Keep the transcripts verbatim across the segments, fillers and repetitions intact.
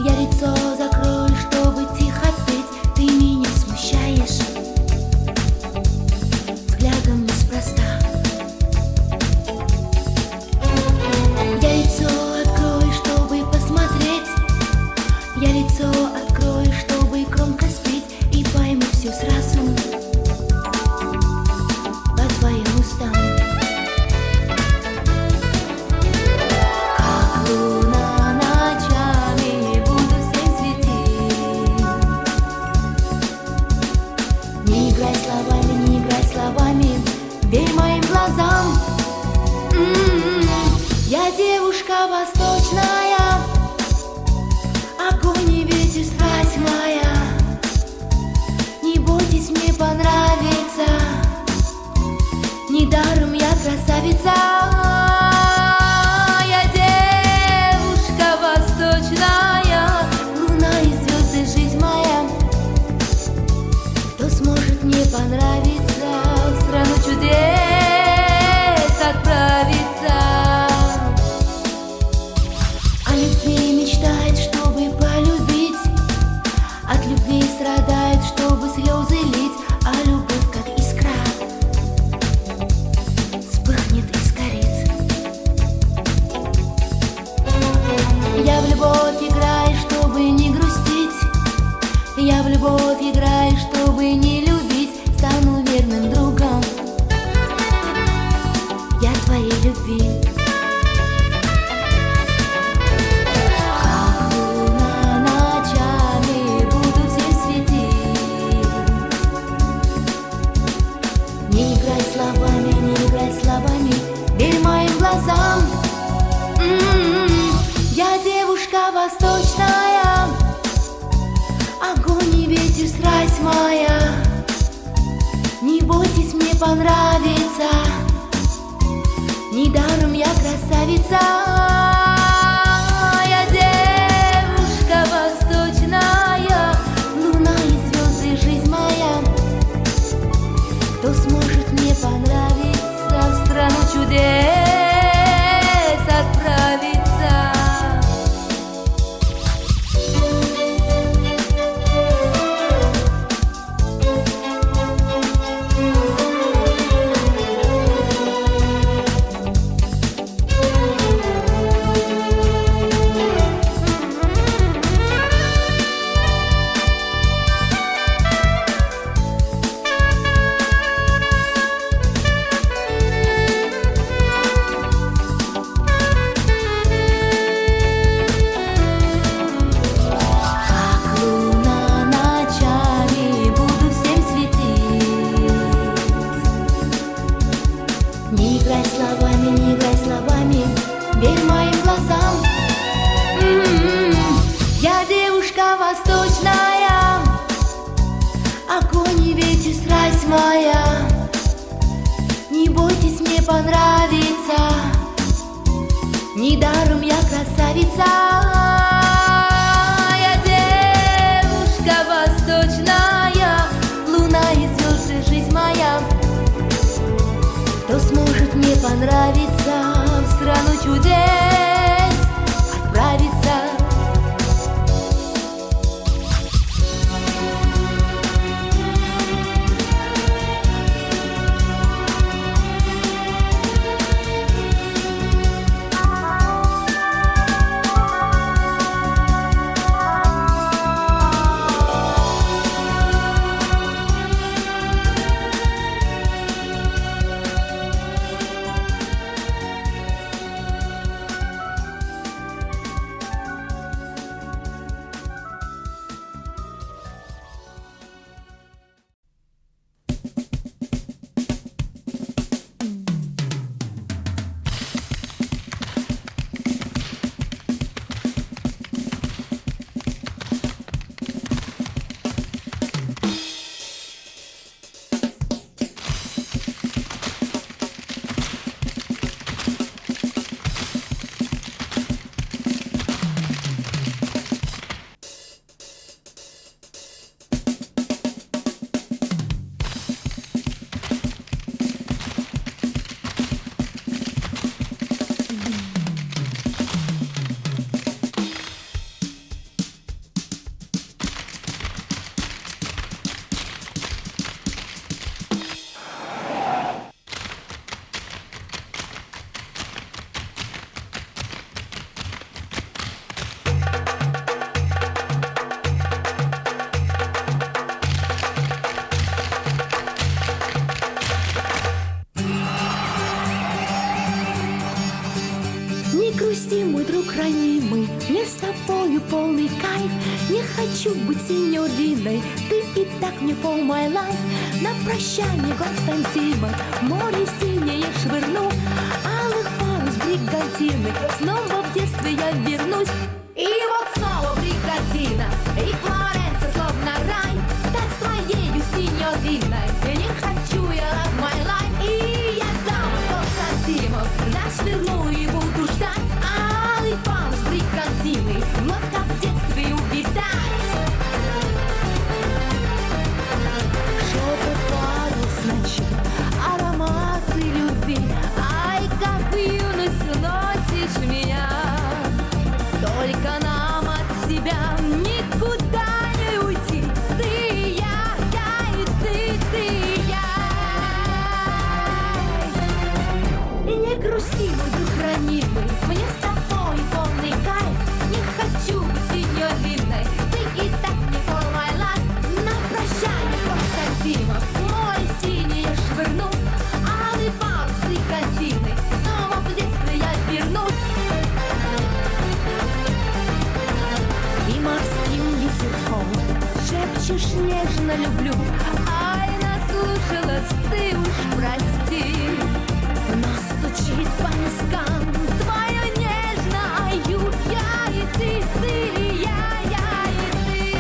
Я лицо закрою, чтобы тихо петь. Ты меня смущаешь взглядом неспроста. Я лицо открою, чтобы посмотреть. Я лицо открою, чтобы громко спеть. И пойму все сразу по твоим устам. Как луна ночами буду всем светить. Не играй словами, не играй словами, верь моим глазам. М-м-м. Я девушка восточная, огонь и ветер, страсть моя. Не бойтесь, мне понравится, недаром я красавица. Я девушка восточная, луна и звезды, жизнь моя. Кто сможет мне понравиться, в страну чудес отправиться? О любви мечтает, чтобы полюбить, от любви страдает, чтобы слезы лить. А любовь, как искра, вспыхнет и сгорит. Я в любовь играю, чтобы не грустить. Я в любовь играю, чтобы не любить. Стану верным другом я твоей любви. Как луна ночами буду всем светить. Не играй словами, не играй словами, верь моим глазам. М-м-м. Я девушка восточная, огонь и ветер, страсть моя. Не бойтесь, мне понравится, недаром я красавица. Я девушка восточная, луна и звезды, жизнь моя. Кто сможет мне понравиться, в страну чудес отправиться? Не играй словами, не играй словами, верь моим глазам. М-м-м. Я девушка восточная, огонь и ветер, страсть моя. Не бойтесь, мне понравится, недаром я красавица. Я девушка восточная, луна и звезды, жизнь моя. Кто сможет мне понравиться, в страну чудес отправиться? мне с тобою полный кайф. Не хочу быть синьориной, ты и так мне for my life. На прощание Константина море синее швырну, алых парус бригантины, снова в детстве я вернусь. И вот снова бригантина, и Флоренция словно рай. Так с твоею синьориной не хочу я love my life. И я замуж Константинов зашвырну и буду ждать алый парус бригантины, вновь как в детстве увидать. Шепот парус ночи, ароматы любви, ай, как в юность носишь меня. Только нам от себя никуда не уйти. Ты и я, я и ты, ты и я. И не грусти, мой друг ранимый, мне с тобой полный кайф. Не хочу быть синьориной, ты и так не for my life. На прощание Константинов море синее швырну, алый парус бригантины, снова в детстве я вернусь. И морским ветерком шепчешь нежно люблю, ай, наслушалась, ты уж прости. Но стучит по вискам твое нежное, я и ты, ты и я, я и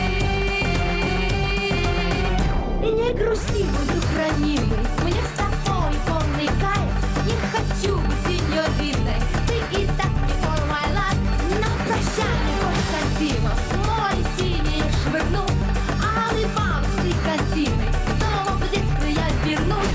ты. И не грусти, мой друг ранимый, мне с тобой полный кайф. Не хочу быть синьориной, ты и так не for my life. На прощание Константинов море синее швырну, алый парус бригантины, снова в детстве я вернусь.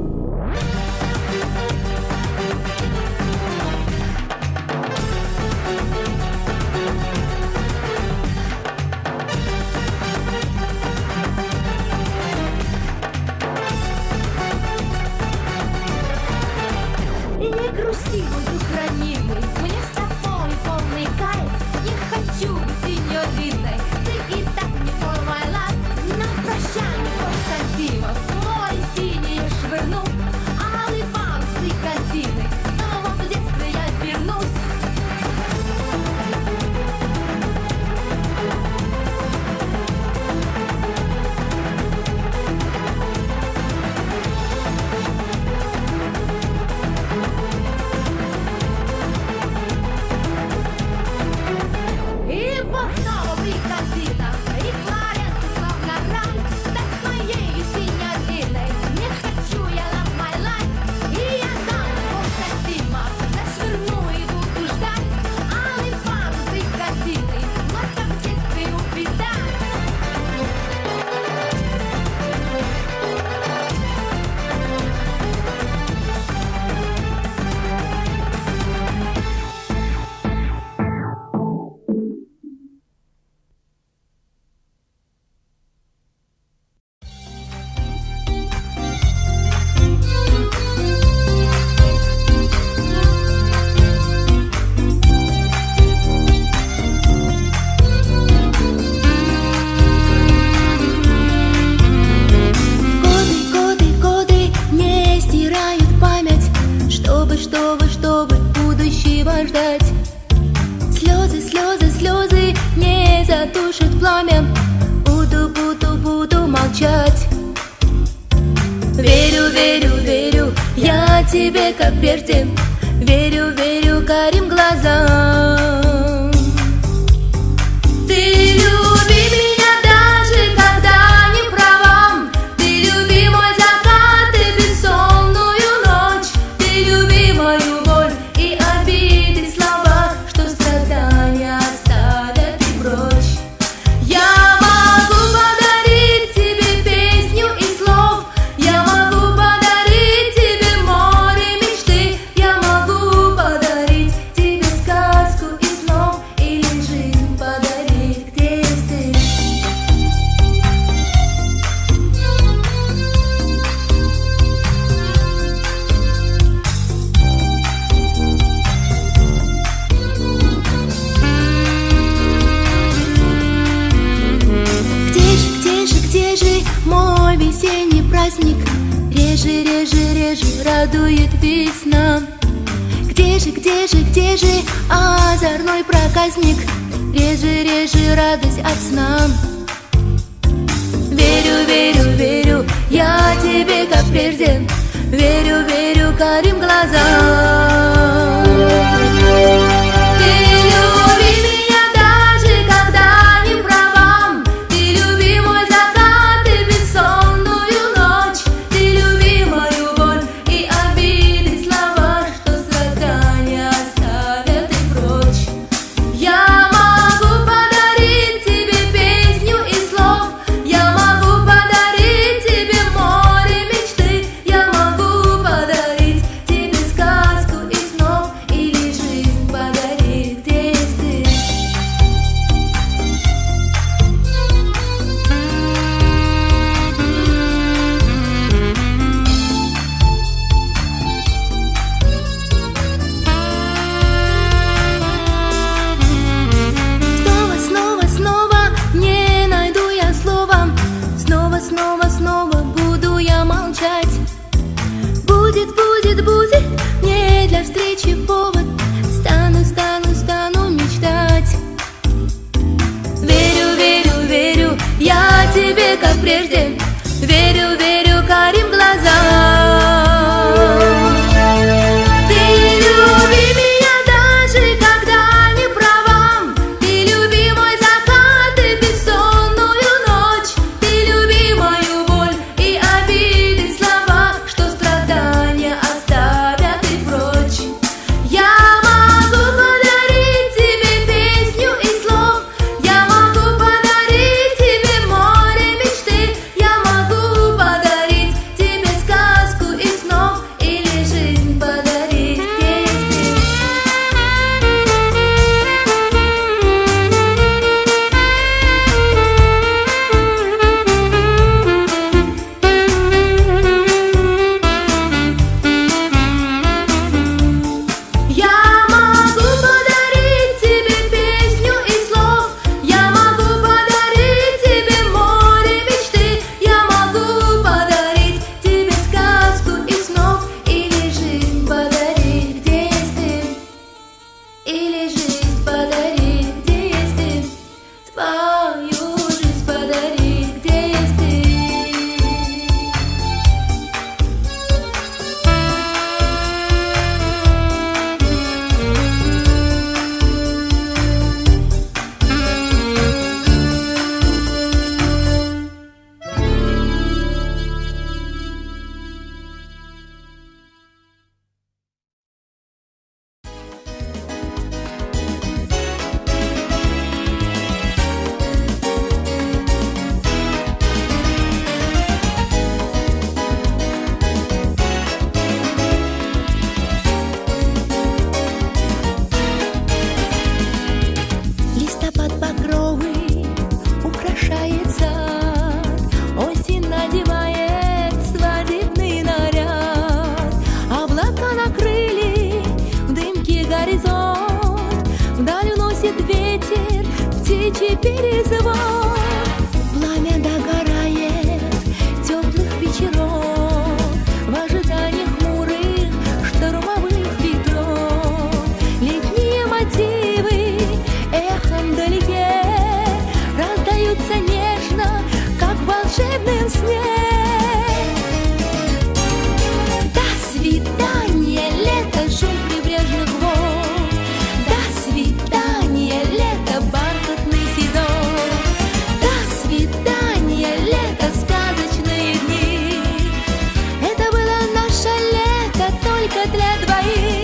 И не грусти, мой друг ранимый, мне с тобой полный кайф. Не хочу быть синьориной, ты и так не for my life. На прощание Константинов море синее швырну, алый парус бригантины, снова в детстве я вернусь. И вот снова бригантина, и Флоренция словно рай. Так с моею синьориной не хочу я love my life. И я замуж Константинов зашвырну и буду ждать алый парус бригантины, вновь как в детстве увидать. Годы, годы, годы не стирают память, чтобы, чтобы, чтобы будущего ждать. Слезы, слезы, слезы не затушат пламя, буду, буду, буду молчать. Верю, верю, верю я тебе, как прежде, верю, верю карим глазам. Ты люби меня даже когда не права, ты люби мой закат и бессонную ночь, ты люби мою боль и обиды слова, что страдания оставят и прочь. Я могу подарить тебе песню и слов, я могу подарить тебе море мечты, я могу подарить тебе сказку и снов, или жизнь подарить, где есть ты. Где же, где же, где же мой весенний праздник? Реже, реже, реже радует весна. Где же, где же, где же озорной проказник? Реже, реже радость от сна. Верю, верю, верю, я тебе как прежде. Верю, верю карим глазам. Ты люби меня даже когда не права. Ты люби мой закат и бессонную ночь. Ты люби мою боль и обиды слова, что страдания оставят и прочь. Я могу подарить тебе песню и слов. Я могу подарить тебе море мечты. Я могу подарить тебе сказку и снов. Или жизнь подарить, где есть ты. Снова, снова, снова не найду я слова. Снова, снова, снова буду я молчать. Будет, будет, будет мне для встречи повод. Стану, стану, стану мечтать. Верю, верю, верю, я тебе как прежде. Верю, верю карим глазам. Ты люби меня даже когда не права. Ты люби мой закат и бессонную ночь. Ты люби мою боль и обиды слова, что страдания оставят и прочь. Я могу подарить тебе песню и слов. Я могу подарить тебе море мечты. Я могу подарить тебе сказку и снов. Или жизнь подарить, где есть ты. Я могу подарить тебе песню и слов. Я могу подарить тебе море мечты. Я могу подарить тебе сказку и снов. Или жизнь подарить, где есть ты. Или жизнь подарить, где есть ты. Свою жизнь подарить, где есть ты. Листопад багровый украшает сад. Осень надевает свадебный наряд. Облака накрыли в дымке горизонт. Вдаль уносит ветер птичий перезвон. Пламя догорает теплых вечеров в ожидании хмурых штормовых ветров. Летние мотивы эхом вдалеке раздаются нежно, как в волшебном сне. До свидания, лето, шум прибрежных волн. До свидания, лето, бархатный сезон. До свидания, лето, сказочные дни. Это было наше лето только для двоих.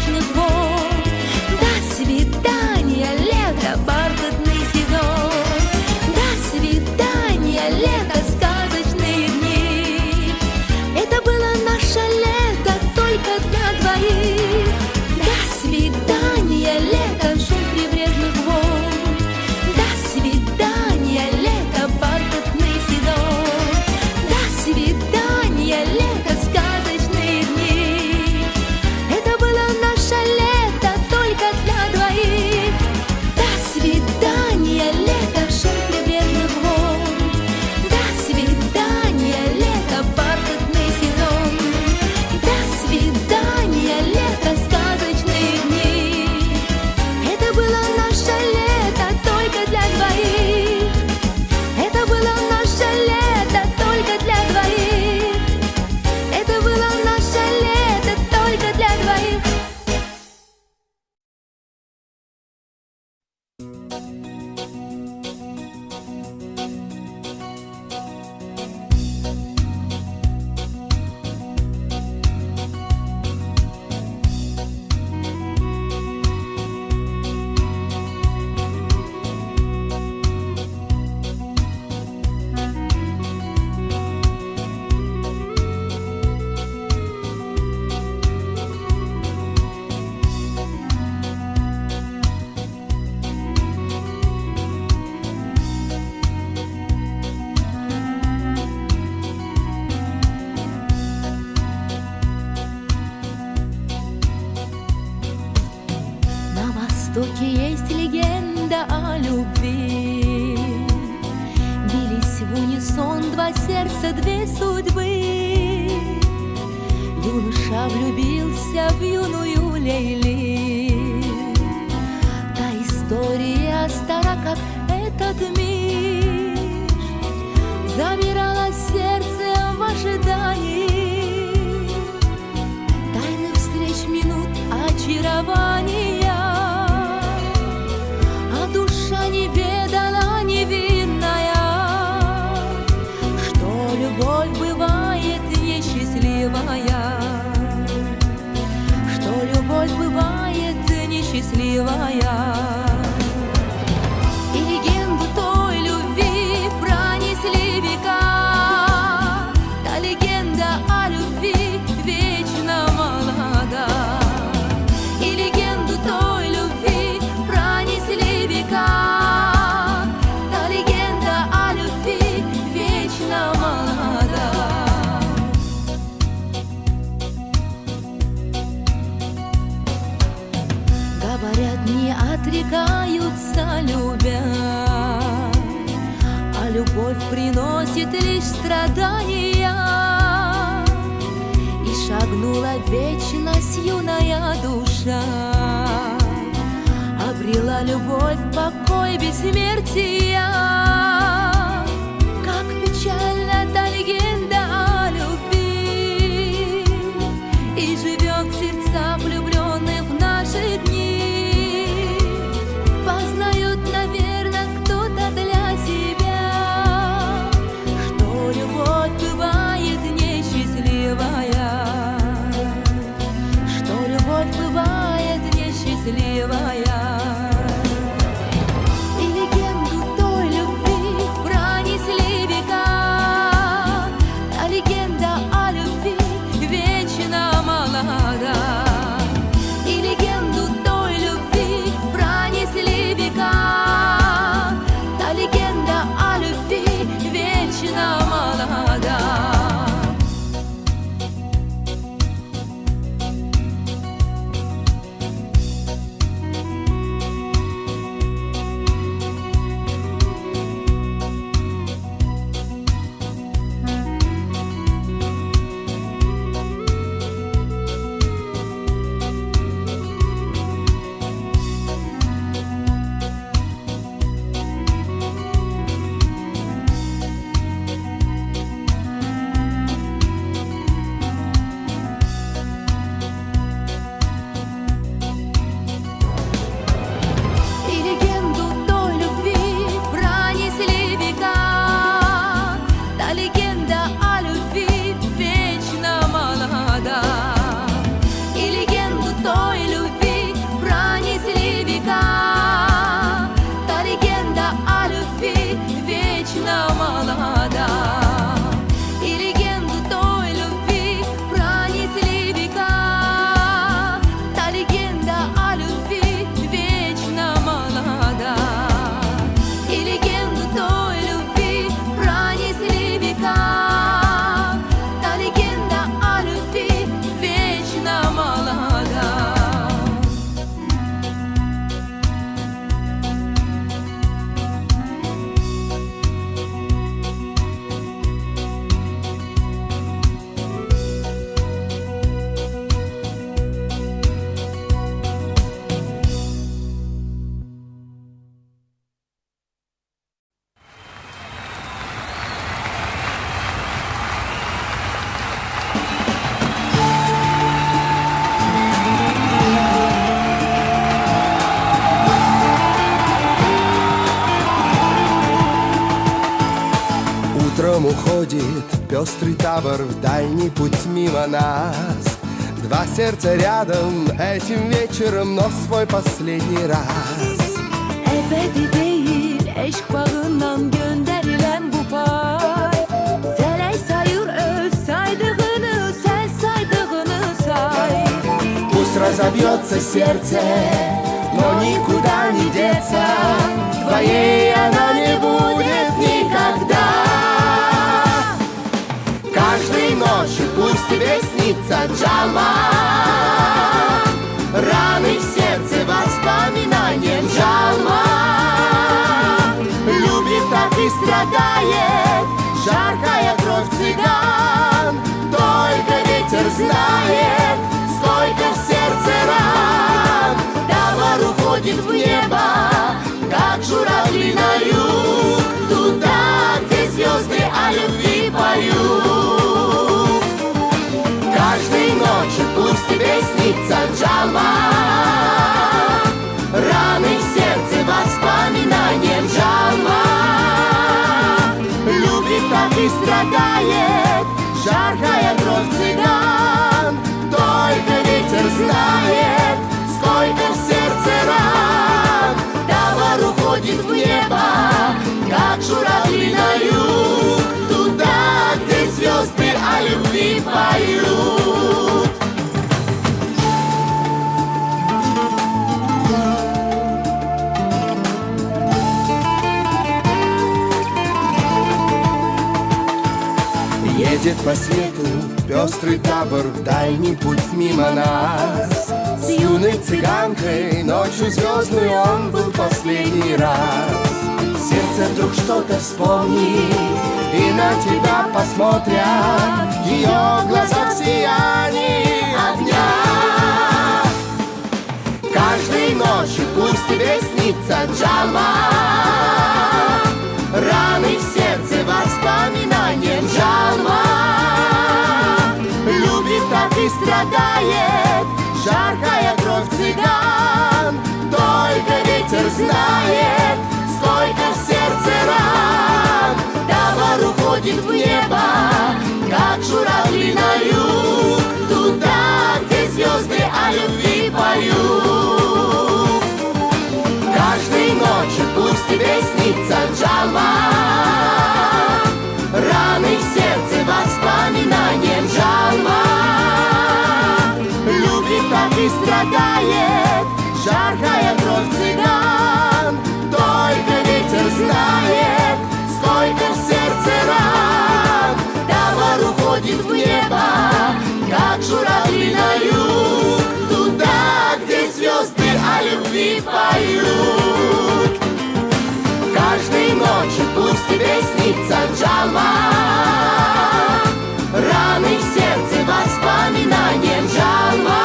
прибрежных вод. До свидания, лето, бархатный сезон. До свидания, лето, сказочные дни. Это было наше лето только для двоих. До свидания, лето, шум прибрежных вод. До свидания, лето, бархатный сезон. До свидания, лето, сказочные дни. Это было наше лето только для двоих. До свидания, лето, шум прибрежных вод. До свидания, лето, бархатный сезон. До свидания, лето, сказочные дни. Это было наше лето только для двоих. Это было наше лето только для двоих. Это было наше лето только для двоих. На востоке есть легенда о любви. Бились в унисон два сердца, две судьбы. Юноша влюбился в юную Лейли. Та история стара, как этот мир. Замирало сердце в ожидании тайных встреч, минут очарования. А душа не ведала невинная, что любовь бывает несчастливая, что любовь бывает несчастливая. И легенду той любви пронесли века. Та легенда о любви вечно молода. И легенду той любви пронесли века. Та легенда о любви вечно молода. Говорят, не отрекаются, любя, а любовь приносит лишь страдания. И шагнула в вечность юная душа, обрела любовь, покой, бессмертия. Как печальна та легенда о любви, и живет в сердцах влюбленных в наши дни. Познает, наверное, кто-то для себя, что любовь бывает несчастливая, что любовь бывает несчастливая. И легенду той любви пронесли века. Та легенда о любви вечно молода. И легенду той любви пронесли века. Та легенда о любви вечно молода. проводит пестрый табор в дальний путь мимо нас. Два сердца рядом этим вечером, но свой последний раз. Ebedi değil eşk bağından gönderilen bu pay. Felek sayır öz saydığını, sen saydığını say. Пусть разобьется сердце, но никуда не деться. Твоей она не будет никогда. Каждой ночью пусть тебе снится Джалма. Раны в сердце воспоминанием Джалма. Любит так и страдает жаркая кровь цыган. Только ветер знает, сколько в сердце ран. Табор уходит в небо, как журавли на юг, туда, где звезды о любви поют. Каждой ночью пусть тебе снится Джалма. Раны в сердце воспоминанием Джалма. Любит так и страдает жаркая кровь цыган. Только ветер знает, сколько в сердце ран. Табор уходит в небо, как журавли на юг, туда, где звезды о любви поют. Едет по свету пестрый табор в дальний путь мимо нас. С юной цыганкой ночью звездной он был последний раз. Сердце вдруг что-то вспомнит и на тебя посмотрят ее глаза в сиянии огня. Каждой ночью пусть тебе снится Джалма. Раны в сердце воспоминанием Джалма. Любит так и страдает жаркая кровь цыган. Только ветер знает, сколько в сердце ран. Табор уходит в небо, как журавли на юг, туда, где звезды о любви поют. Каждой ночью пусть тебе снится Джалма. Раны в сердце воспоминанием Джалма. Любит так и страдает жаркая кровь цыган. Только ветер знает, сколько в сердце ран. Табор уходит в небо, как журавли на юг, туда, где звезды о любви поют. Каждой ночью пусть тебе снится Джалма. Раны в сердце воспоминанием Джалма.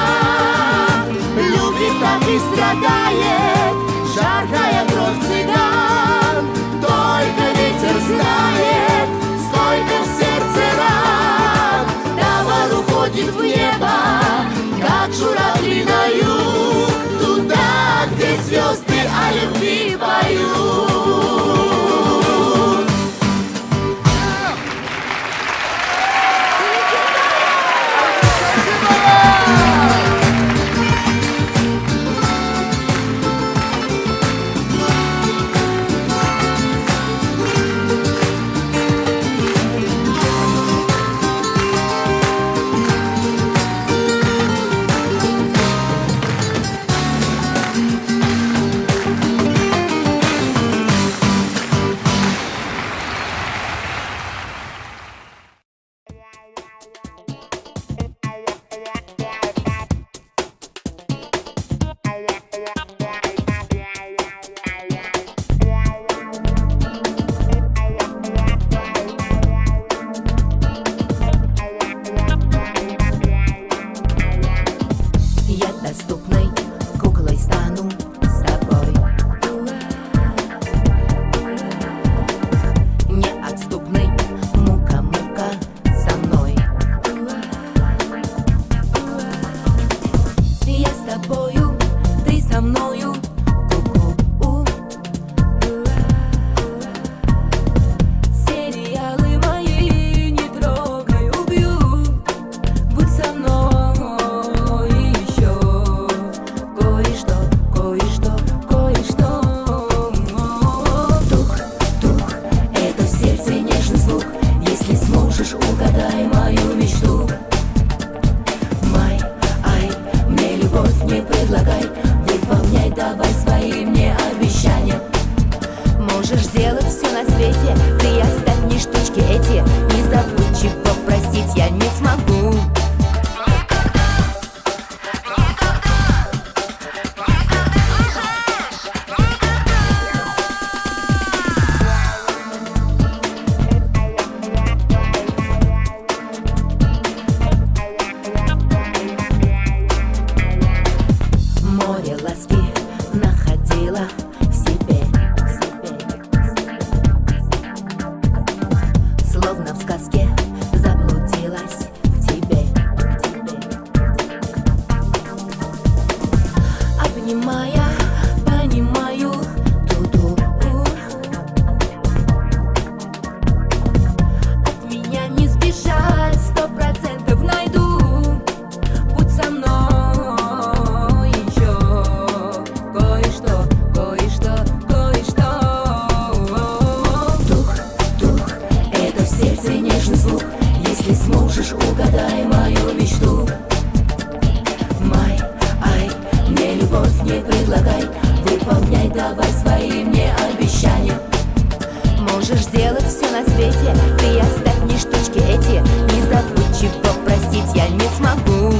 Любит так и страдает жаркая кровь цыган. Только ветер знает, сколько в сердце ран. Табор уходит в небо, как журавли на юг, туда, где звезды о любви поют. Сериалы мои Понимая, понимаю, туду. От меня не сбежать, сто процентов найду путь со мной еще. Кое-что, кое-что, кое-что. Дух, дух, это в сердце нежный звук. Если сможешь, угадай мою мечту. Май, ай, мне любовь не предлагай, выполняй давай свои мне обещания. Можешь сделать все на свете, ты оставь мне штучки эти. Не забудь, чего простить я не смогу.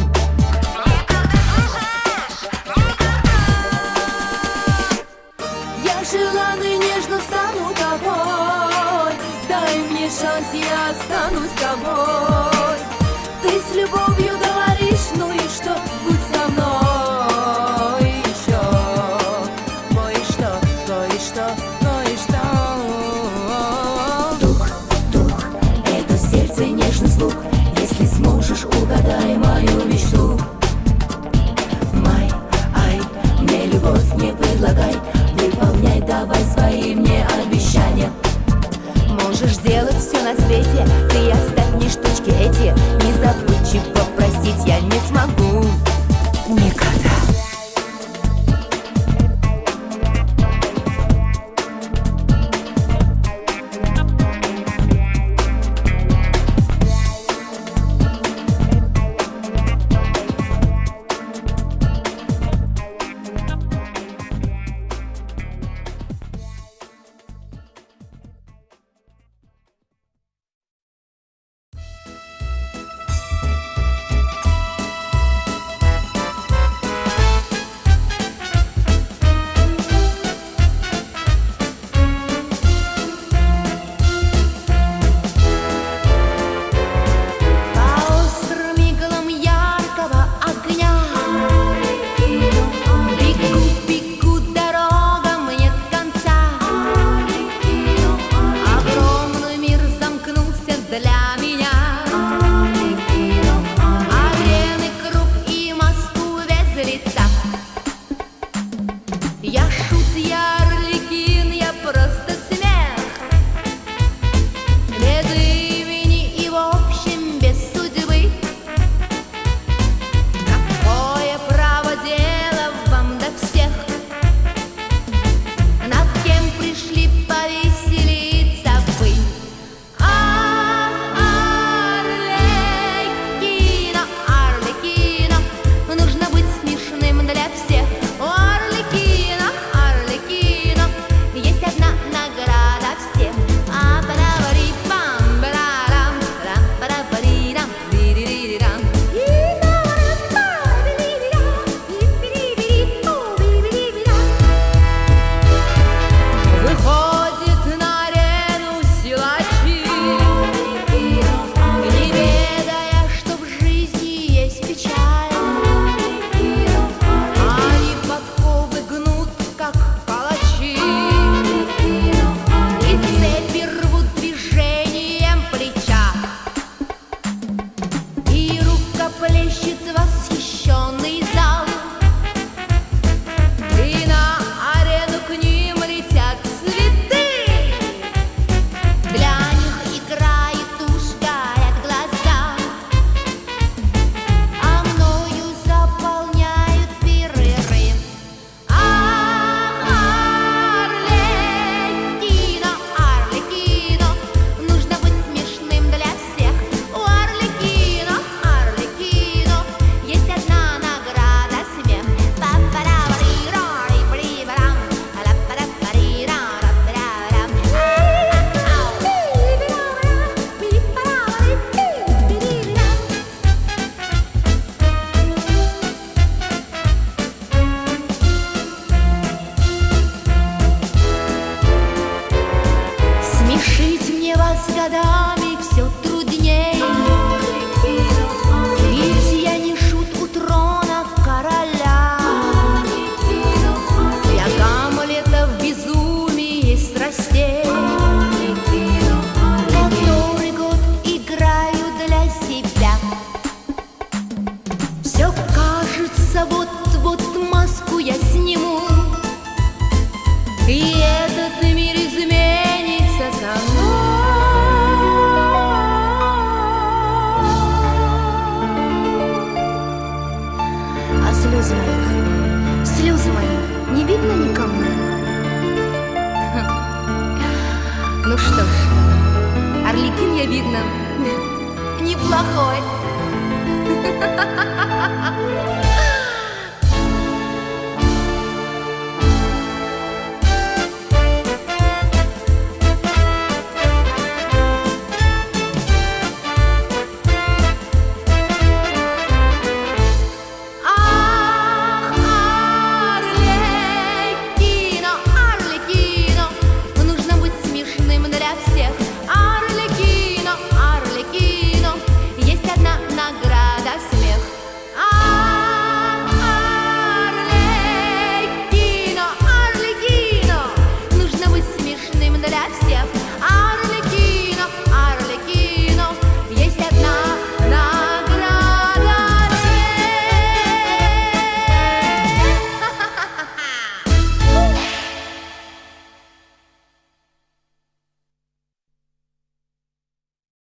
Я желанный, нежно стану тобой. Дай мне шанс, я останусь с тобой. Ты с любовью говоришь, ну и что, будь со мной еще. Кое-что, кое-что, кое-что. Дух, дух, это в сердце нежный звук. Если сможешь, угадай мою мечту. Май, ай, мне любовь не предлагай, выполняй давай свои мне обещания. Можешь сделать все на свете, ты оставь мне штучки видно никому. Ну что ж, Арлекин я, видно, неплохой.